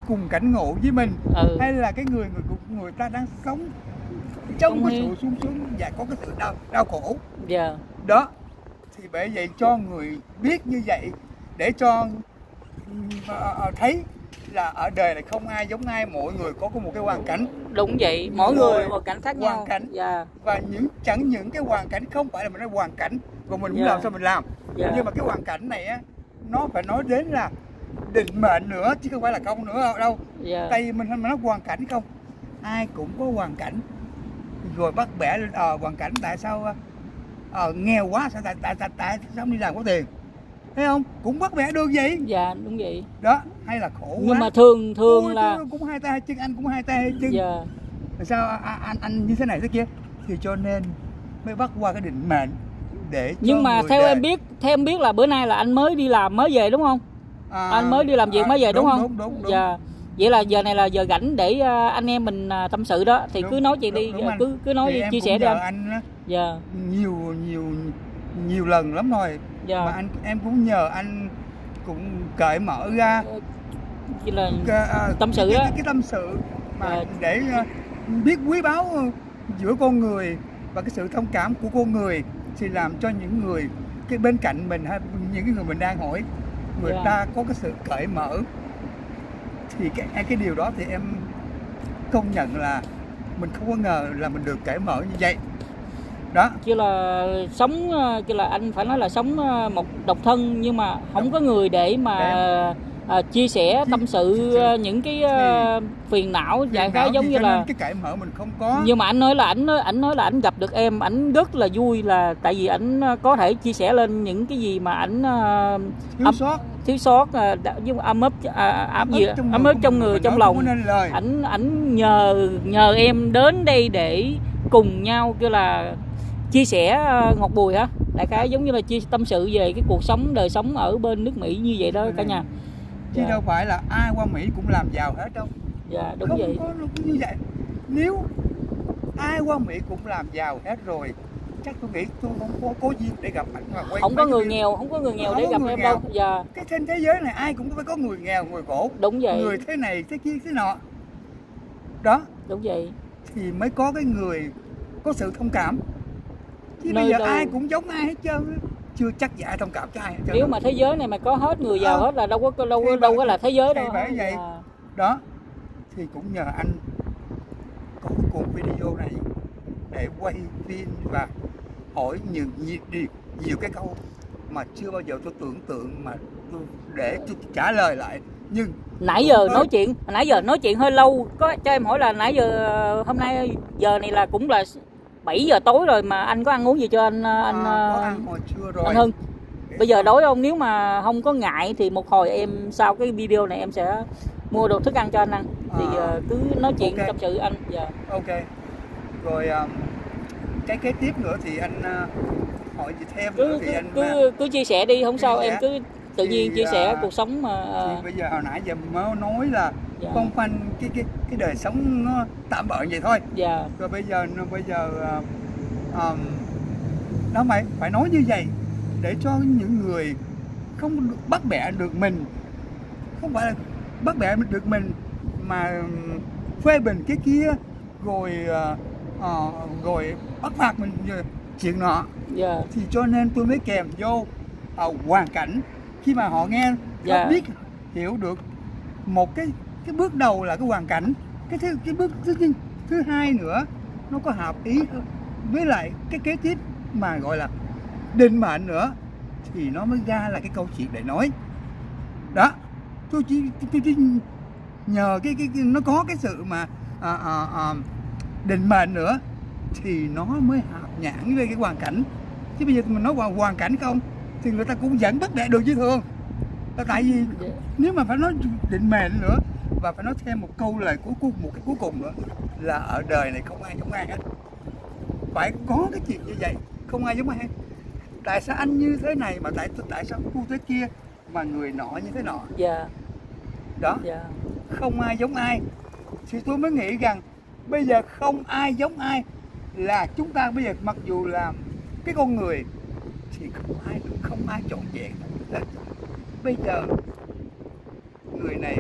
cùng cảnh ngộ với mình, hay là cái người ta đang sống trong cái sự sung sướng và có cái sự đau khổ. Đó thì bởi vậy cho người biết như vậy để cho thấy là ở đời này không ai giống ai, mỗi người có một cái hoàn cảnh. Đúng vậy, mỗi người hoàn cảnh khác nhau. Hoàn cảnh. Và chẳng những cái hoàn cảnh không phải là mình nói hoàn cảnh rồi mình muốn làm sao mình làm. Nhưng mà cái hoàn cảnh này á, nó phải nói đến là định mệnh nữa chứ không phải là công nữa đâu. Tại vì mình nói hoàn cảnh không, ai cũng có hoàn cảnh. Rồi bắt bẻ lên hoàn cảnh tại sao nghèo quá, tại sao đi làm có tiền, thấy không, cũng bắt bẻ được vậy. Dạ đúng vậy đó. Hay là khổ nhưng quá, mà thường là cũng hai tay hai chân, anh cũng hai tay hai chân. Sao anh như thế này thế kia, thì cho nên mới bắt qua cái định mệnh để cho nhưng mà theo đời. em biết là bữa nay là anh mới đi làm mới về đúng không? Anh mới đi làm việc mới về đúng không? Đúng. Vậy là giờ này là giờ rảnh để anh em mình tâm sự đó thì cứ nói chuyện đi, cứ nói đi, chia sẻ đi anh. Nhiều lần lắm rồi mà em cũng nhờ anh cũng cởi mở ra là tâm sự đó, cái tâm sự mà để biết quý báu giữa con người và cái sự thông cảm của con người, thì làm cho những người cái bên cạnh mình hay những cái người mình đang hỏi người ta có cái sự cởi mở, thì cái điều đó thì em công nhận là mình không có ngờ là mình được cởi mở như vậy đó. Chứ là sống, chứ là anh phải nói là sống một độc thân nhưng mà không có người để mà chia sẻ tâm sự những cái phiền não giải khái, giống như là cái cởi mở mình không có. Nhưng mà anh nói là anh gặp được em, anh rất là vui, là tại vì anh có thể chia sẻ lên những cái gì mà anh thiếu sót với ấm ức trong người trong lòng. Ảnh nhờ em đến đây để cùng nhau kêu là chia sẻ ngọt bùi hả, đại khái giống như là chia tâm sự về cái cuộc sống đời sống ở bên nước Mỹ như vậy đó cả nhà. Chứ đâu phải là ai qua Mỹ cũng làm giàu hết đâu. Đúng không vậy. Có như vậy. Nếu ai qua Mỹ cũng làm giàu hết rồi, chắc tôi nghĩ tôi không có duyên để gặp anh mà quay. Không có người nghèo để gặp em đâu. Cái trên thế giới này ai cũng phải có người nghèo, người khổ. Đúng vậy. Người thế này, thế kia, thế nọ. Đó. Đúng vậy. Thì mới có cái người có sự thông cảm. Chứ bây giờ ai cũng giống ai hết trơn, chưa chắc gì ai thông cảm cho ai hết trơn. Nếu mà thế giới này mà có hết người giàu hết là đâu có là thế giới đâu. Bởi vậy đó thì cũng nhờ anh có cuộc video này để quay phim và hỏi nhiều cái câu mà chưa bao giờ tôi tưởng tượng mà để tôi trả lời lại. Nhưng nãy giờ nói chuyện hơi lâu, có cho em hỏi là nãy giờ hôm nay giờ này là cũng là 7 giờ tối rồi mà anh có ăn uống gì cho anh có ăn hồi trưa rồi. Anh Hưng bây giờ đói không? Nếu mà không có ngại thì một hồi em sau cái video này em sẽ mua đồ thức ăn cho anh ăn, thì cứ nói chuyện tâm sự anh. Ok rồi. Cái kế tiếp nữa thì anh hỏi gì thêm nữa thì anh cứ chia sẻ đi, không sao, em cứ tự nhiên chia sẻ cuộc sống mà. Thì bây giờ hồi nãy giờ mới nói là phong phanh cái đời sống nó tạm bợ vậy thôi. Rồi bây giờ nó phải nói như vậy để cho những người không bắt bẻ được mình, không phải là bắt bẻ được mình mà phê bình cái kia rồi bắt phạt mình chuyện nọ. Thì cho nên tôi mới kèm vô hoàn cảnh, khi mà họ nghe họ biết hiểu được một cái bước đầu là cái hoàn cảnh, cái bước thứ hai nữa nó có hợp ý hơn với lại cái kế tiếp mà gọi là định mệnh nữa, thì nó mới ra là cái câu chuyện để nói đó. Tôi chỉ nhờ cái nó có cái sự mà định mệnh nữa thì nó mới hợp nhãn với cái hoàn cảnh. Chứ bây giờ mình nói hoàn cảnh không thì người ta cũng vẫn bắt bẻ được chứ thường. Tại vì nếu mà phải nói định mệnh nữa và phải nói thêm một câu lời cuối cùng nữa là ở đời này không ai giống ai hết. Phải có cái chuyện như vậy, không ai giống ai hết. Tại sao anh như thế này mà tại sao khu thế kia mà người nọ như thế nọ. Đó. Không ai giống ai. Thì tôi mới nghĩ rằng bây giờ không ai giống ai là chúng ta bây giờ mặc dù là cái con người thì không ai trọn vẹn. Bây giờ người này muốn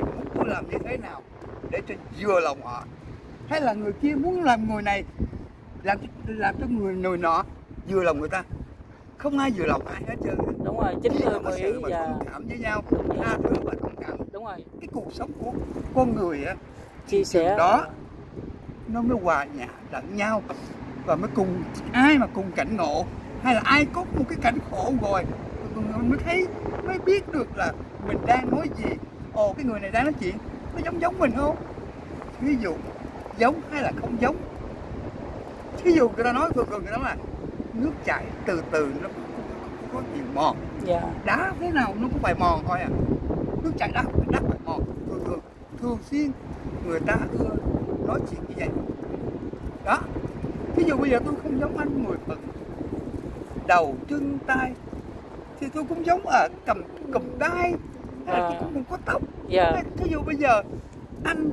tôi làm như thế nào để cho vừa lòng họ, hay là người kia muốn làm người này làm cho người nọ vừa lòng người ta. Không ai vừa lòng ai hết trơn. Đúng rồi, chính người có sự mà thông cảm với nhau, tha thứ và thông cảm. Đúng rồi. Cái cuộc sống của con người á, chia sẻ đó nó mới hòa nhã lẫn nhau, và mới cùng ai mà cùng cảnh ngộ, hay là ai có một cái cảnh khổ rồi mới thấy, mới biết được là mình đang nói gì. Ồ, cái người này đang nói chuyện nó giống mình không? Ví dụ giống hay là không giống. Ví dụ người ta nói thường người ta là nước chảy từ từ nó có nhiều mòn. Đá thế nào nó cũng phải mòn thôi à. Nước chảy đá phải mòn. Thường xuyên người ta ưa nói chuyện như vậy. Đó. Ví dụ bây giờ tôi không giống anh 10 phần, đầu chân tay, thì tôi cũng giống ở cầm tay, hay là tôi cũng không có tóc. Ví dụ bây giờ anh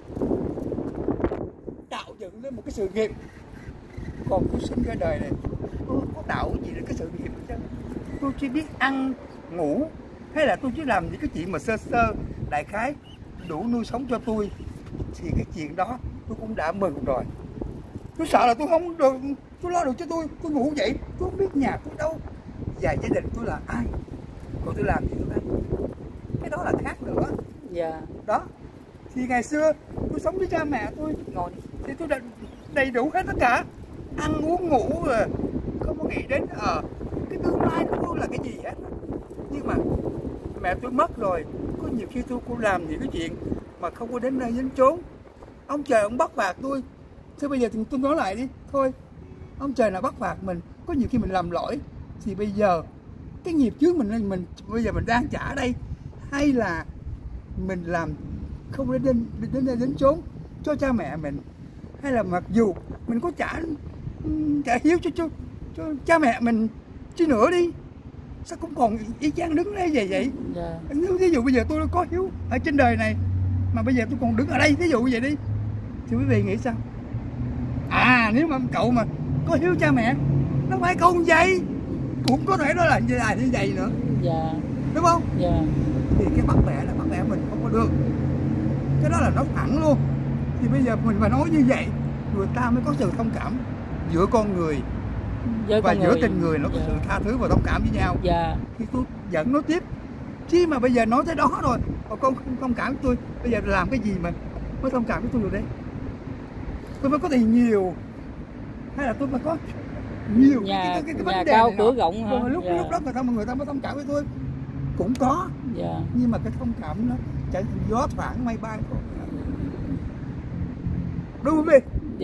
tạo dựng lên một cái sự nghiệp, còn tôi sinh ra đời này tôi có tạo gì đến cái sự nghiệp chứ? Tôi chỉ biết ăn ngủ, hay là tôi chỉ làm những cái chuyện mà sơ sơ đại khái đủ nuôi sống cho tôi, thì cái chuyện đó tôi cũng đã mừng rồi. Tôi sợ là tôi không được, tôi lo được cho tôi ngủ dậy tôi không biết nhà tôi đâu, và gia đình tôi là ai, còn tôi làm gì tôi ăn. Cái đó là khác nữa. Đó. Thì ngày xưa tôi sống với cha mẹ tôi ngồi thì tôi đầy đủ hết tất cả, ăn uống ngủ rồi, không có nghĩ đến cái tương lai của tôi là cái gì hết. Nhưng mà mẹ tôi mất rồi, có nhiều khi tôi cũng làm những cái chuyện mà không có đến nơi đến chốn. Ông trời ông bắt phạt tôi. Thế bây giờ thì tôi nói lại đi, thôi ông trời nào bắt phạt mình, có nhiều khi mình làm lỗi, thì bây giờ cái nghiệp trước mình bây giờ mình đang trả đây, hay là mình làm không đến chốn cho cha mẹ mình, hay là mặc dù mình có trả hiếu cho cha mẹ mình chứ nữa đi, sao cũng còn y chang đứng đây vậy. Ví dụ bây giờ tôi có hiếu ở trên đời này mà bây giờ tôi còn đứng ở đây, ví dụ vậy đi, thì quý vị nghĩ sao? Nếu mà cậu mà có hiếu cha mẹ, nó phải không vậy, cũng có thể nó là như vậy nữa. Đúng không? Thì cái bắt bẻ mình không có được, cái đó là nó thẳng luôn. Thì bây giờ mình mà nói như vậy, người ta mới có sự thông cảm giữa con người và giữa tình người, nó có sự tha thứ và thông cảm với nhau. Thì tôi vẫn nói tiếp, chứ mà bây giờ nói tới đó rồi mà con không thông cảm với tôi, bây giờ làm cái gì mà mới thông cảm với tôi được đấy? Tôi mới có tiền nhiều, hay là tôi mới có nhiều cái vấn đề cao cửa rộng hả? Lúc đó người ta mới thông cảm với tôi cũng có. Nhưng mà cái thông cảm nó chẳng gió thoảng mây bay thôi. Đúng không đi?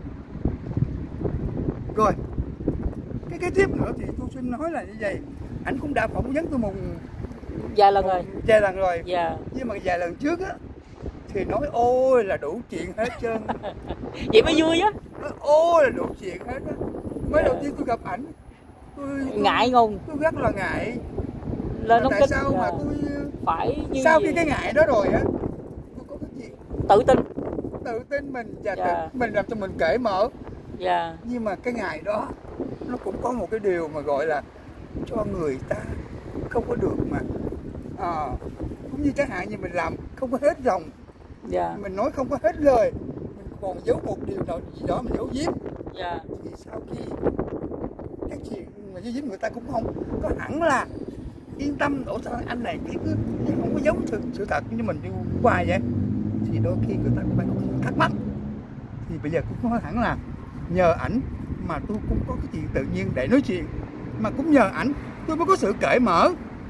Rồi cái tiếp nữa thì tôi xin nói là như vậy. Anh cũng đã phỏng vấn tôi vài lần rồi. Nhưng mà vài lần trước á thì nói ôi là đủ chuyện hết trơn. Vậy mới vui á. Nói ôi là đủ chuyện hết á. Mới đầu tiên tôi gặp ảnh, tôi ngại ngùng. Tôi rất là ngại. Tại sao mà tôi phải như sau khi cái ngại đó rồi á, tôi có cái chuyện tự tin mình và mình làm cho mình cởi mở. Nhưng mà cái ngại đó nó cũng có một cái điều mà gọi là cho người ta không có được mà cũng như chẳng hạn như mình làm không có hết ròng, mình nói không có hết lời, mình còn giấu một điều nào gì đó mình giấu giếm. Thì sau khi cái chuyện mà giấu giếm người ta cũng không có hẳn là yên tâm đổ sao anh này cái cứ không có giấu sự thật như mình đi hoài vậy, thì đôi khi người ta cũng phải có thắc mắc. Thì bây giờ cũng có hẳn là nhờ ảnh mà tôi cũng có cái chuyện tự nhiên để nói chuyện, mà cũng nhờ ảnh tôi mới có sự cởi mở,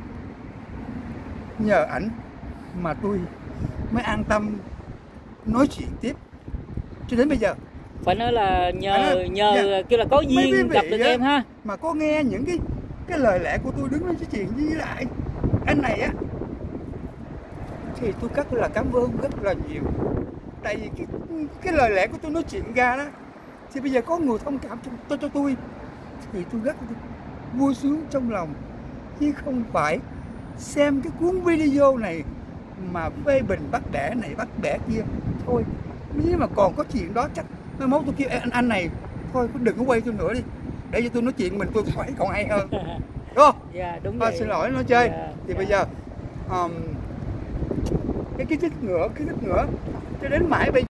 nhờ ảnh mà tôi mới an tâm nói chuyện tiếp cho đến bây giờ. Phải nói là nhờ kêu là có duyên gặp được em ha. Mà có nghe những cái lời lẽ của tôi đứng nói chuyện với lại anh này á, thì tôi rất là cảm ơn rất là nhiều. Tại vì cái lời lẽ của tôi nói chuyện ra đó, thì bây giờ có người thông cảm cho tôi, thì tôi rất vui sướng trong lòng, chứ không phải xem cái cuốn video này mà phê bình bắt bẻ này bắt bẻ kia thôi. Nếu mà còn có chuyện đó chắc mai mốt tôi kêu anh này thôi đừng có quay tôi nữa đi, để cho tôi nói chuyện mình tôi phải còn hay hơn, đúng không? Đúng vậy. Xin lỗi nói chơi. Thì bây giờ cái thích ngựa cho đến mãi bây